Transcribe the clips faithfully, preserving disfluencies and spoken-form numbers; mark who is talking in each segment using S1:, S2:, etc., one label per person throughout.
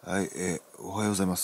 S1: はい、えー、おはようございます。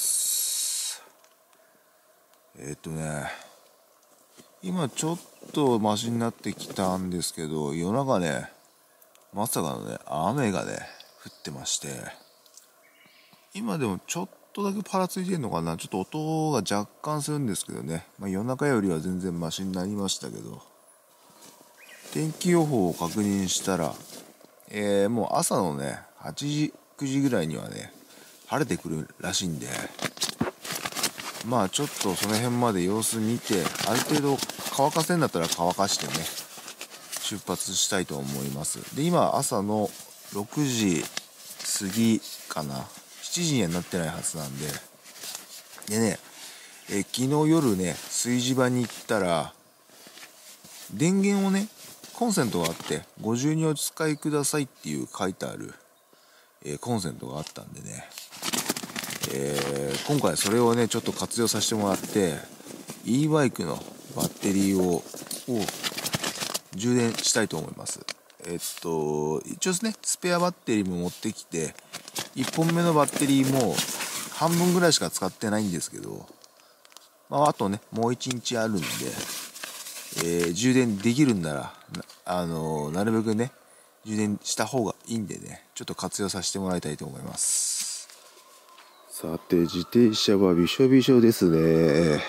S1: えー、っとね、今ちょっとマシになってきたんですけど、夜中ね、まさかのね、雨がね、降ってまして、今でもちょっとだけパラついてるのかな、ちょっと音が若干するんですけどね、まあ、夜中よりは全然マシになりましたけど、天気予報を確認したら、えー、もう朝のね、はちじ、くじぐらいにはね、晴れてくるらしいんで、まあちょっとその辺まで様子見て、ある程度乾かせんだったら乾かしてね、出発したいと思います。で、今朝のろくじ過ぎかな。しちじにはなってないはずなんで。でね、え昨日夜ね、炊事場に行ったら、電源をね、コンセントがあって、ご自由にお使いくださいっていう書いてある、えー、コンセントがあったんでね、えー、今回それをねちょっと活用させてもらって e バイクのバッテリーをを充電したいと思います。えっと一応ですね、スペアバッテリーも持ってきて、いっぽんめのバッテリーも半分ぐらいしか使ってないんですけど、まあ、あとねもういちにちあるんで、えー、充電できるんならなあのー、なるべくね充電した方がいいんでね、ちょっと活用させてもらいたいと思います。さて、自転車はびしょびしょですね。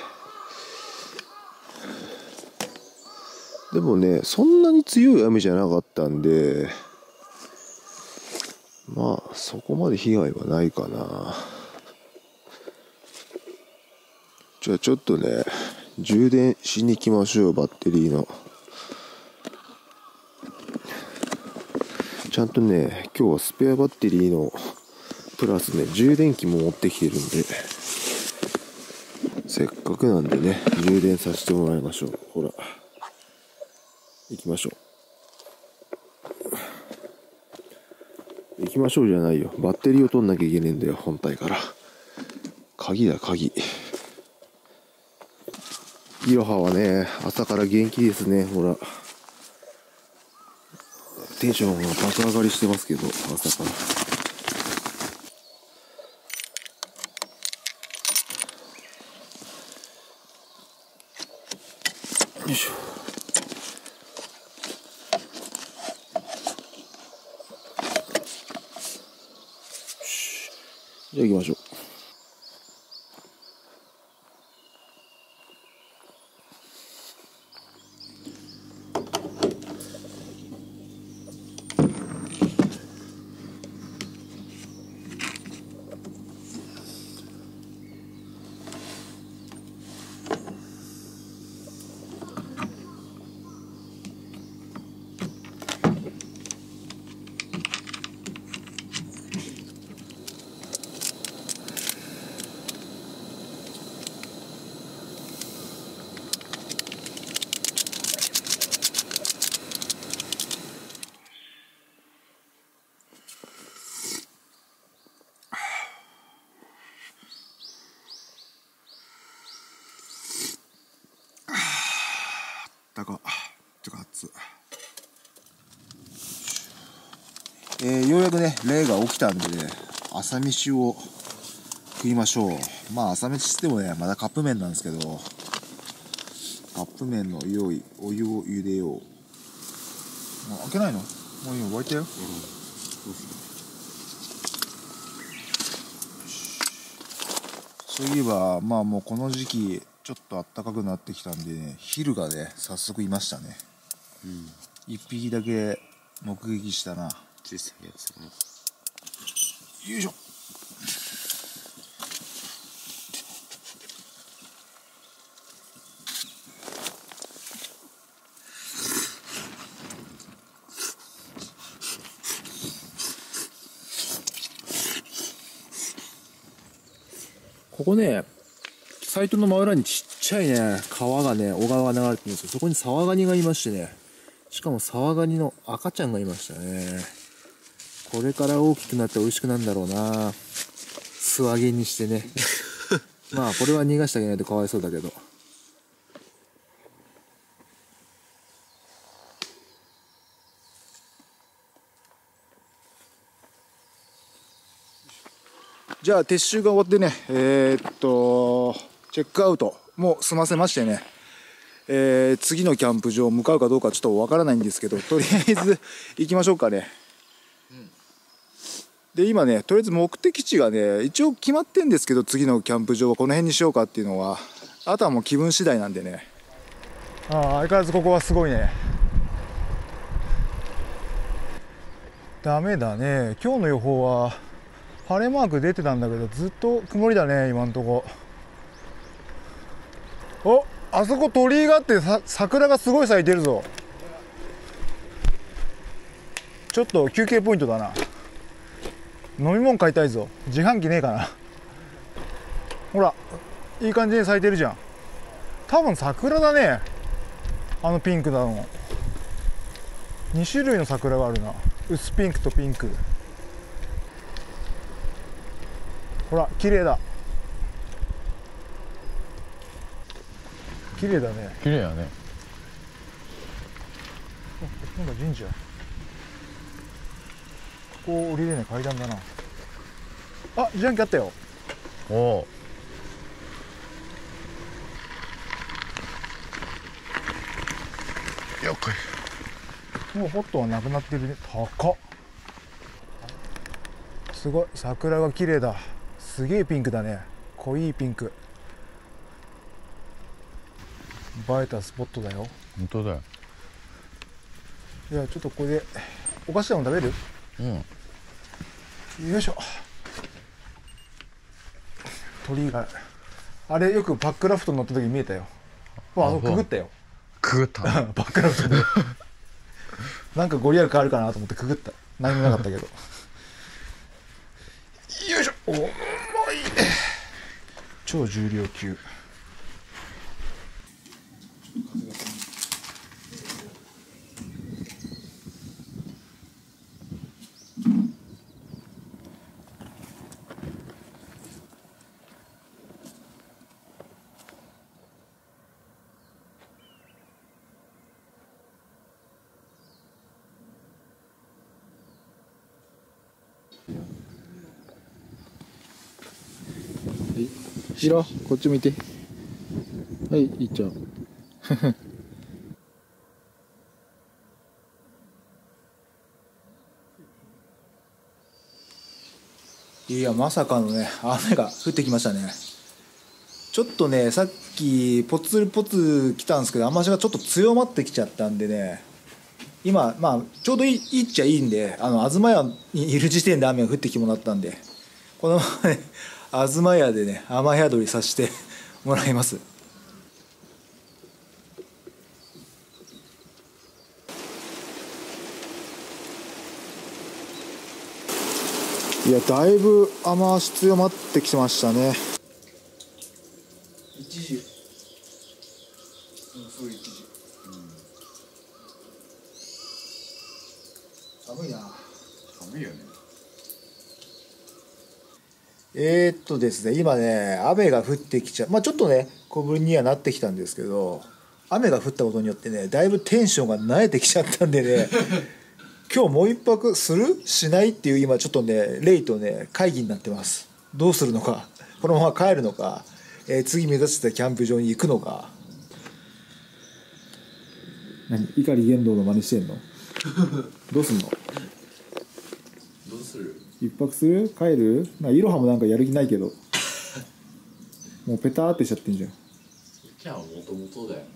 S1: でもね、そんなに強い雨じゃなかったんで、まあ、そこまで被害はないかな。じゃあちょっとね、充電しに行きましょう、バッテリーの。ちゃんとね、今日はスペアバッテリーの、プラスね、充電器も持ってきてるんで、せっかくなんでね、充電させてもらいましょう。ほら。行きましょう。行きましょうじゃないよ。バッテリーを取んなきゃいけねえんだよ、本体から。鍵だ、鍵。いろははね、朝から元気ですね、ほら。テンションが爆上がりしてますけど、朝から。よいしょ。じゃあ行きましょう。たかてか熱えー、ようやくね霊が起きたんでね、朝飯を食いましょう。まあ朝飯してもねまだカップ麺なんですけど、カップ麺の用意、お湯を茹でよう。あ、開けないの？もう今沸いたよ。うん、そういえばまあもうこの時期ちょっと暖かくなってきたんでね、昼がね早速いましたね。うん、一匹だけ目撃したな。小さいやつね。よいしょ。ここね、サイトの真裏にちっちゃいね、川がね、小川が流れてるんですよ。そこにサワガニがいましてね、しかもサワガニの赤ちゃんがいましたね。これから大きくなって美味しくなるんだろうな。素揚げにしてね。まあ、これは逃がしてあげないとかわいそうだけど。
S2: じゃあ撤収が終わってね、えー、っとチェックアウトもう済ませましてね、えー、次のキャンプ場向かうかどうかちょっとわからないんですけど、とりあえず行きましょうかね。うん、で今ね、とりあえず目的地がね一応決まってんですけど、次のキャンプ場はこの辺にしようかっていうのは、あとはもう気分次第なんでね。ああ、相変わらずここはすごいね。ダメだね、今日の予報は晴れマーク出てたんだけど、ずっと曇りだね今んとこ。お、あそこ鳥居があってさ、桜がすごい咲いてるぞ。ちょっと休憩ポイントだな。飲み物買いたいぞ。自販機ねえかな。ほら、いい感じに咲いてるじゃん。多分桜だね、あのピンクだの。に種類の桜があるな、薄ピンクとピンク。ほら綺麗だ、綺麗だね。
S3: 綺麗やね。
S2: なんか神社、ここ降りれない階段だな。あ、自販機あったよ。
S3: おお。よっこい。
S2: もうホットはなくなってるね。高っ、すごい、桜が綺麗だ。すげえピンクだね、濃いピンク。映えたスポットだよ。
S3: 本当だよ。
S2: いや、ちょっとこれでお菓子でも食べる？
S3: うん。
S2: よいしょ。鳥居があれ、よくパックラフト乗った時に見えたよ。あそこくぐったよ。
S3: くぐった
S2: パックラフトでなんかご利益変わるかなと思ってくぐった。何もなかったけどよいしょ、重い、超重量級。しろ、こっち向いて。はい、いっちゃういや、まさかのね、雨が降ってきましたね。ちょっとね、さっきポツポツ来たんですけど、雨足がちょっと強まってきちゃったんでね、今、まあ、ちょうどいい、いいっちゃいいんで、あの、東屋にいる時点で雨が降ってきてもらったんで、このままね、東屋でね、雨宿りさせてもらいます。いや、だいぶ雨足強まってきてましたね。一時、うん、すごい一時、うん、寒いな。
S3: 寒いよね。
S2: えー、っとですね、今ね、雨が降ってきちゃう、まあちょっとね、小降りにはなってきたんですけど、雨が降ったことによってね、だいぶテンションが慣れてきちゃったんでね、今日もう一泊するしないっていう、今ちょっとね、レイとね、会議になってます。どうするのか、このまま帰るのか、えー、次目指してたキャンプ場に行くのか。何、碇玄道の真似してんのどうすんの？
S3: どうする？
S2: 一泊する？帰る？なんかイロハもなんかやる気ないけどもうペターってしちゃってんじゃん。
S3: じゃあもともとだよ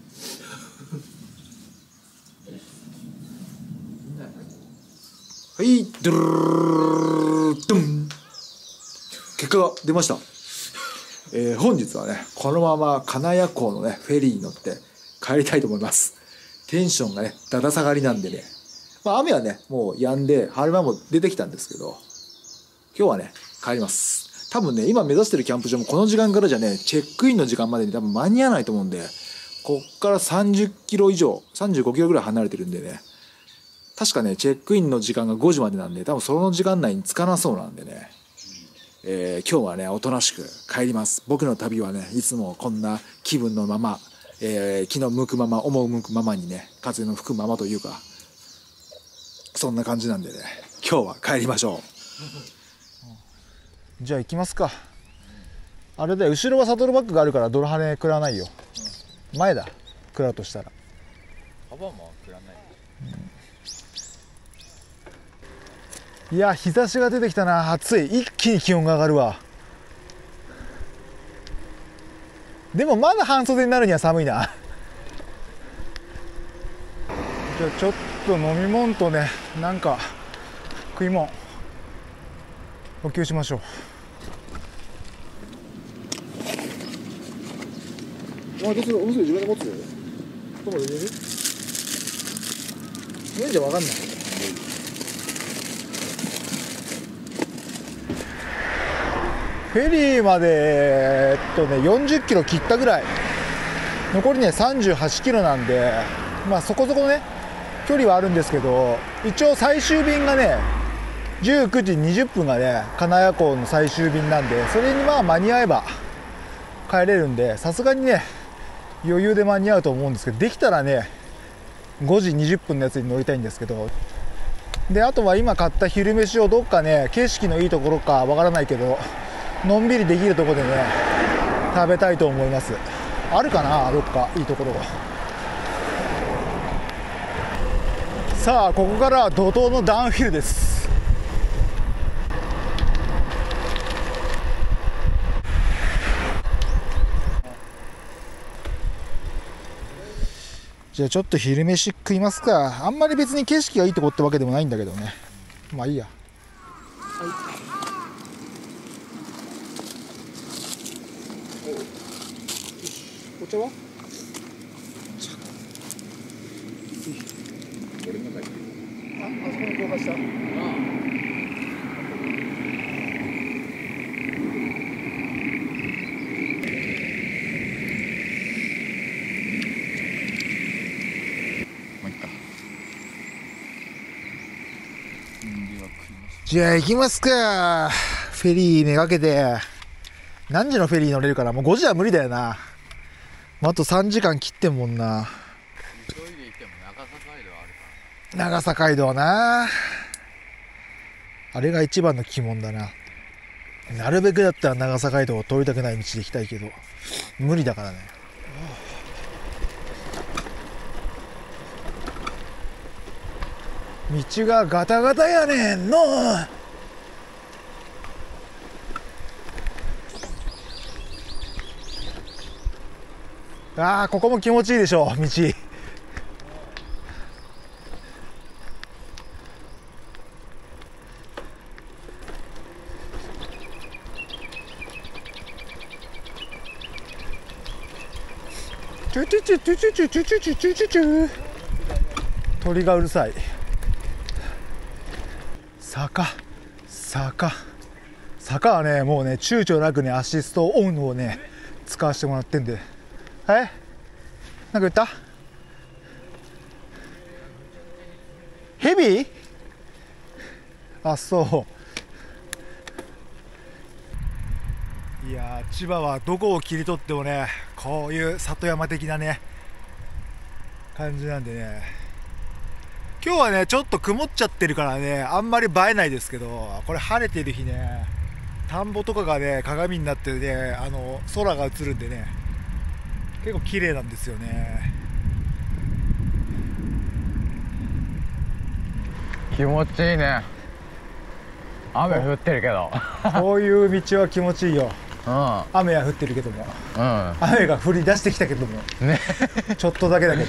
S2: はい、ドゥルルルドン、結果が出ました。えー、本日はね、このまま金谷港のね、フェリーに乗って帰りたいと思います。テンションがね、だだ下がりなんでね、まあ雨はね、もう止んで、晴れ間も出てきたんですけど、今日はね、帰ります。多分ね、今目指してるキャンプ場もこの時間からじゃね、チェックインの時間までに多分間に合わないと思うんで、こっからさんじゅっキロ以上、さんじゅうごキロぐらい離れてるんでね、確かね、チェックインの時間がごじまでなんで、多分その時間内に着かなそうなんでね、えー、今日はね、おとなしく帰ります。僕の旅はね、いつもこんな気分のまま、えー、気の向くまま、思う向くままにね、風の吹くままというか、そんな感じなんでね、今日は帰りましょう。 じゃあ行きますか。あれだよ、後ろはサドルバッグがあるから泥跳ね食らわないよ、うん、前だ食らうとしたら
S3: カバも食らない、
S2: うん、いや日差しが出てきたな。暑い。一気に気温が上がるわ。でもまだ半袖になるには寒いな。じゃあちょっと飲み物とね、なんか食い物補給しましょう。あ、どうする？おむすび自分で持つ？どこで入れる？無理じゃ分かんない。フェリーまでえっとねよんじゅっキロ切ったぐらい、残りねさんじゅうはちキロなんで、まあそこそこね距離はあるんですけど、一応最終便がねじゅうくじにじゅっぷんがね金谷港の最終便なんで、それにまあ間に合えば帰れるんで、さすがにね余裕で間に合うと思うんですけど、できたらねごじにじゅっぷんのやつに乗りたいんですけど、であとは今買った昼飯をどっかね景色のいいところかわからないけどのんびりできるところでね食べたいと思います。あるかな、どっかいいところが。さあここからは怒涛のダウンヒルです。じゃあちょっと昼飯食いますか。あんまり別に景色がいいとこってわけでもないんだけどね、まあいいや。はい、お茶は？
S3: 俺の中に
S2: あ、あそこに転がした。あじゃあ行きますか。フェリーめがけて。何時のフェリー乗れるかな。もうごじは無理だよな。あとさんじかん切ってんもんな。
S3: 急いで行っても長坂街道あるから。
S2: 長坂街道な、あれが一番の鬼門だな。なるべくだったら長坂街道を通りたくない道で行きたいけど無理だからね。道がガタガタやねんの。ああここも気持ちいいでしょ道。チュチュチュチュチュチュチュチュチュチュチュチュ、鳥がうるさい。坂坂坂はねもうね躊躇なくねアシストオンをね使わせてもらってんで。はい、なんか言った？ヘビー？あ、そう。いやー千葉はどこを切り取ってもねこういう里山的なね感じなんでね、今日はねちょっと曇っちゃってるからねあんまり映えないですけど、これ晴れてる日ね田んぼとかがね鏡になってねあの空が映るんでね結構綺麗なんですよね。
S3: 気持ちいいね。雨降ってるけど
S2: こういう道は気持ちいいよ。
S3: うん、
S2: 雨は降ってるけども、
S3: うん、
S2: 雨が降り出してきたけども、ね、ちょっとだけだけど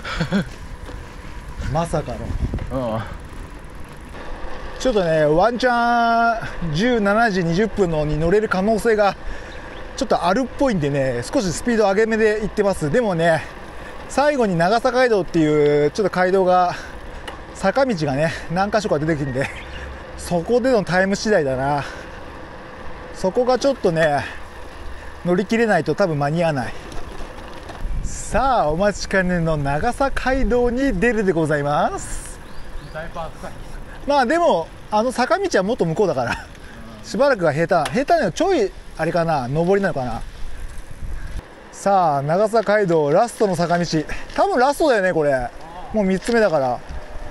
S2: まさかの、うん、ちょっとねワンチャンじゅうしちじにじゅっぷんのに乗れる可能性がちょっとあるっぽいんでね少しスピード上げ目で行ってます。でもね最後に長坂街道っていうちょっと街道が坂道がね何箇所か出てきてんで、そこでのタイム次第だな。そこがちょっとね乗り切れないと多分間に合わない。さあお待ちかねの長坂街道に出るでございます。まあでもあの坂道はもっと向こうだからしばらくが平坦平坦のちょいあれかな上りなのかな。さあ長坂街道ラストの坂道、多分ラストだよねこれ。もうみっつめだから。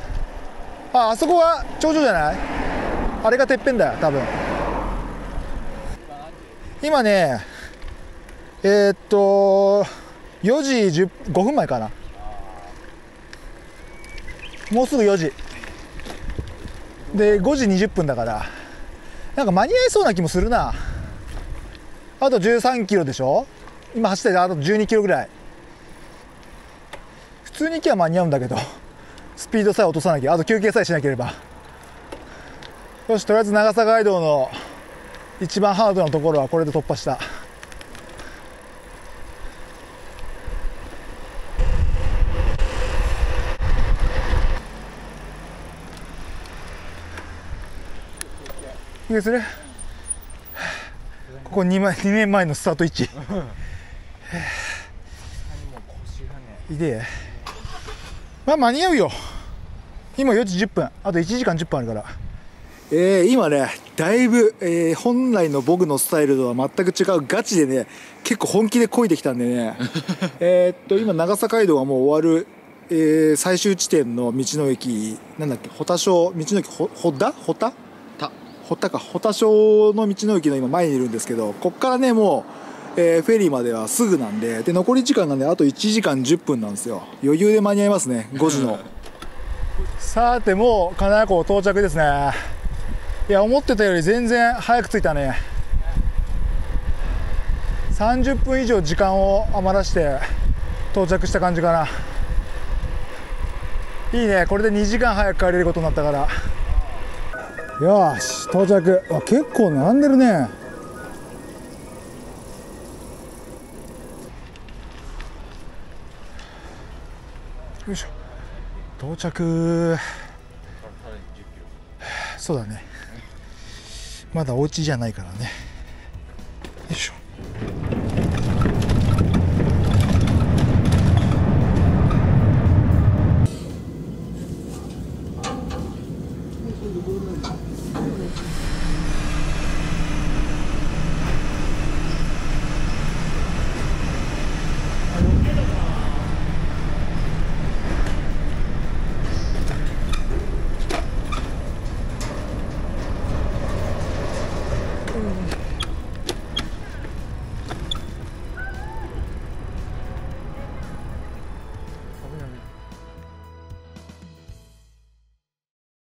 S2: ああそこが頂上じゃない？あれがてっぺんだよ多分。 今ねえー、っとよじじゅうごふんまえかな。もうすぐよじでごじにじゅっぷんだから、なんか間に合いそうな気もするな。あとじゅうさんキロでしょ、今走っててあとじゅうにキロぐらい。普通に行きは間に合うんだけど、スピードさえ落とさなきゃ、あと休憩さえしなければ。よし、とりあえず長坂街道の一番ハードなところはこれで突破した。いいですね。ここ 2, 枚にねんまえのスタート位置。いでまあ間に合うよ。今よじじゅっぷん、あといちじかんじゅっぷんあるから。えー、今ねだいぶ、えー、本来の僕のスタイルとは全く違うガチでね、結構本気で漕いできたんでねえっと今長坂街道がもう終わる、えー、最終地点の道の駅なんだっけ、保田小道の駅ほ堀田堀田堀田か堀田小の道の駅の今前にいるんですけど、こっからねもう、えー、フェリーまではすぐなんで、で残り時間がねあといちじかんじゅっぷんなんですよ。余裕で間に合いますね、ごじのさてもう金谷港到着ですね。いや思ってたより全然早く着いたね。さんじゅっぷん以上時間を余らして到着した感じかな。いいね、これでにじかん早く帰れることになったから。よし到着。あ、結構並んでるね。よいしょ到着。そうだね、まだお家じゃないからね。よいしょ。